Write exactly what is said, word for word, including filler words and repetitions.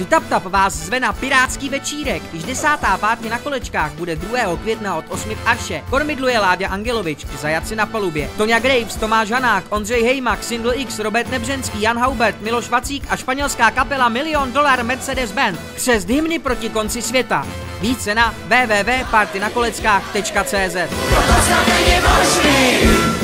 The Tap Tap vás zve na pirátský večírek. Již desátá párty na kolečkách bude druhého května od osmi v Arše. Kormidluje Láďa Angelovič, zajaci na palubě. Toňa Graves, Tomáš Hanák, Ondřej Hejmak, Sindl X, Robert Nebřenský, Jan Haubert, Miloš Vacík a španělská kapela Milion Dolar Mercedes Band. Křest hymny proti konci světa. Více na w w w tečka party na koleckách tečka cé zet.